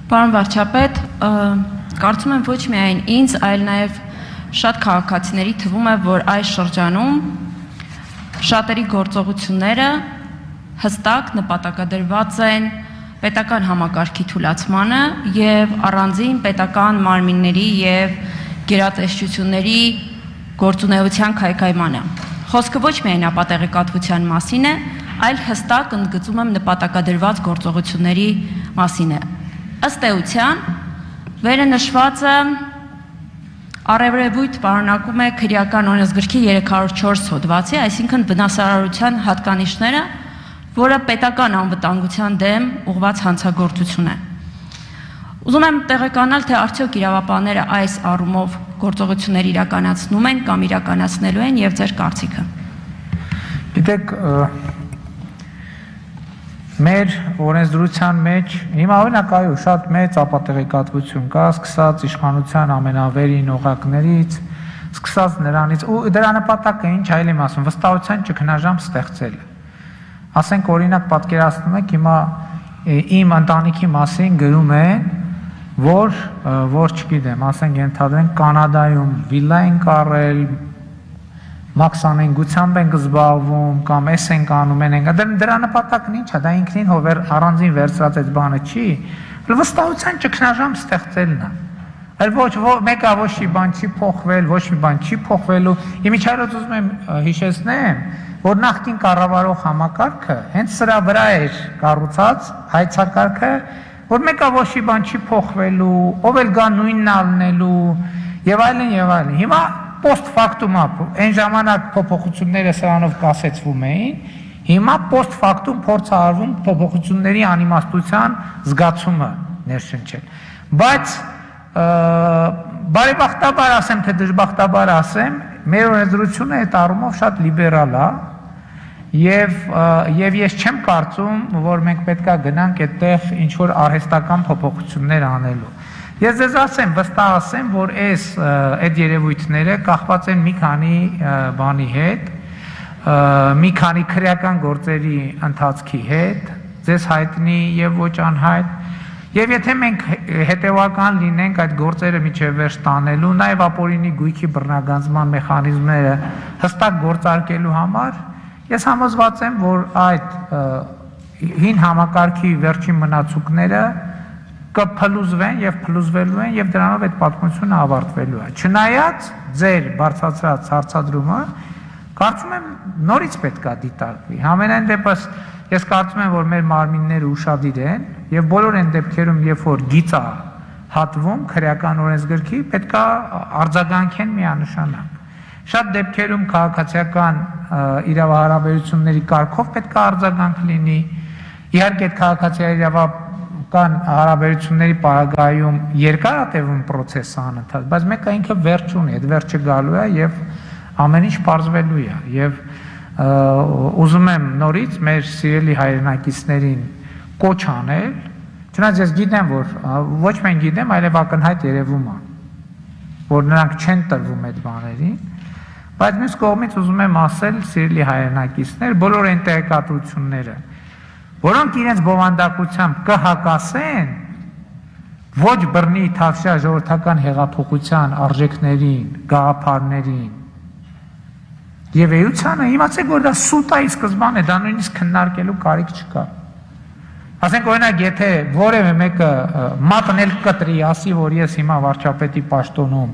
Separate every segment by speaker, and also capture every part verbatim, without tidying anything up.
Speaker 1: Պարոն վարչապետ, կարծում եմ ոչ միայն ինձ, այլ նաև շատ քաղաքացիների թվում է, որ այս շրջանում շատերի գործողությունները հստակ նպատակադրված են պետական համակարգի թուլացմանը եւ առանձին պետական մարմինների եւ գերատեսչությունների գործունեության քայքայմանը։ Խոսքը ոչ միայն ապատեղեկատվության մասին է, այլ հստակ ընդգծում եմ նպատակադրված գործողությունների մասին է։ Ըստ էության, վերը նշվածը առևրևույթ պարունակում է քրեական օրենսգրքի երեք հարյուր չորս հոդվածի, այսինքն վնասարարության հատկանիշները, որը պետական անվտանգության դեմ ուղղված հանցագործություն է։ Ուզում եմ տեղեկանալ, թե արդյոք իրավապահները այս առումով գործողություններ իրականացնում են կամ իրականացնելու են եւ ձեր կարծիքը։
Speaker 2: Գիտեք, մեր օրենսդրության մեջ հիմա օրինակ այո շատ մեծ ապատեղեկատվություն կա, սկսած իշխանության ամենավերին օղակներից, սկսած նրանից ու դրա նպատակը ինչ այլ եմ ասում, վստահության ճգնաժամ ստեղծելը։ Ասենք օրինակ պատկերացնում եք հիմա իմ ընտանիքի մասին գրում են, որ որ չգիտեմ, ասենք ենթադրենք Կանադայում վիլլա են կառել, մաքսանենգությամբ ենք զբաղվում կամ էս ենք անում են, դրա նպատակն ինչ է, դա ինքնին հովեր առանձին վերցրած այդ բանը չի, վստահության ճգնաժամ ստեղծելն է։ Այլ ոչ մեկը ոչ մի բան չի փոխվել, ոչ մի բան չի փոխվելու։ Իմիջիայլոց ուզում եմ հիշեցնեմ, որ նախկին կառավարող համակարգը հենց սրա վրա էր կառուցած հայցակարգը, որ մեկը ոչ մի բան չի փոխվելու, ով էլ գա նույնն ալնելու եւ այլն եւ այլն։ Հիմա post factum այն ժամանակ փոփոխությունները սրանով կասեցվում էին, հիմա post factum փորձ արվում փոփոխությունների անիմաստության զգացումը ներշնչել։ Բայց բարեբախտաբար ասեմ, թե դժբախտաբար ասեմ, մեր օրենսդրությունը այդ առումով շատ լիբերալ է եւ եւ ես չեմ կարծում, որ մենք պետքա գնանք այդտեղ ինչ որ արհեստական փոփոխություններ անելու։ Ես ձեզ ասեմ, վստահ ասեմ, որ այս այդ երևույթները կախված են մի քանի բանի հետ, մի քանի քրեական գործերի ընթացքի հետ, ձեզ հայտնի եւ ոչ անհայտ, եւ եթե մենք հետեւական լինենք այդ գործերը միջև վերջ տանելու, նաեւ ապօրինի գույքի բռնագանձման մեխանիզմները հստակ գործարկելու համար, ես համոզված եմ, որ այդ հին համակարգի վերջին մնացուկները կփլուզվեն եւ փլուզվելու են եւ դրանով այդ պատմությունը ավարտվելու է։ Չնայած ձեր բարձրացրած հարցադրումը, կարծում եմ նորից պետքա դիտարկվի։ Համենայն դեպս ես կարծում եմ, որ մեր մարմինները ուշադիր են եւ բոլոր այն դեպքերում, երբ որ գիծ է հատվում քրեական օրենսգրքի, պետքա արձագանքեն միանշանակ։ Շատ դեպքերում քաղաքացիական իրավահարաբերությունների կարգով պետքա արձագանք լինի։ Իհարկե այդ քաղաքացիական իրավական հարաբերությունների պարագայում երկարատևում process անընդհատ, բայց մեկը ինքը վերջ ունի, այդ վերջը գալու է եւ ամեն ինչ պարզվելու է եւ ուզում եմ նորից մեր սիրելի հայրենակիցներին կոչ անել, չնայած ես գիտեմ, որ ոչ միայն գիտեմ, այլև ակնհայտ երևում է, որ նրանք չեն տրվում այդ բաներին, բայց մյուս կողմից ուզում եմ ասել սիրելի հայրենակիցներ, բոլոր այն տեղեկատվությունները, որոնք իրենց բովանդակությամբ կհակասեն ոչ բռնի թավշյա ժողովրդական հեղափոխության արժեքներին, գաղափարներին եւ էությանը, իմացեք, որ դա սուտ է սկզբանե, դա նույնիսկ քննարկելու կարիք չկա։ Ասենք օրինակ, եթե որևէ մեկը մատնել կտրի, ասի, որ ես հիմա վարչապետի պաշտոնում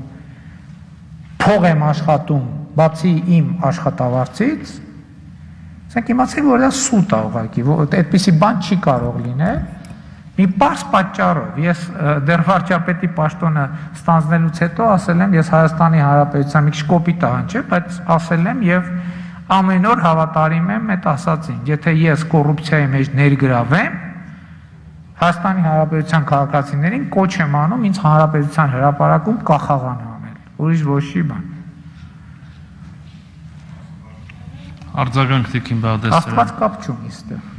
Speaker 2: փող եմ աշխատում, բացի իմ աշխատավարձից, ասենք իմացեք, որ դա սուտ է ուղղակի, այդպիսի բան չի կարող լինել։ Մի պարզ պատճառով, ես դեռ վարչապետի պաշտոնը ստանձնելուց հետո ասել եմ, ես Հայաստանի Հանրապետության մի քիչ կոպիտ ահան չէ, բայց ասել եմ եւ ամեն օր հավատարիմ եմ այդ ասածին, եթե ես կոռուպցիայի մեջ ներգրավեմ, Հայաստանի Հանրապետության քաղաքացիներին կոչ եմ անում ինձ Հանրապետության հրապարակում կախաղան անել, ուրիշ ոչի բան։
Speaker 3: Արձագանք Տիկին Բաղդասարյան։
Speaker 2: Աստված կապ չունի այստեղ։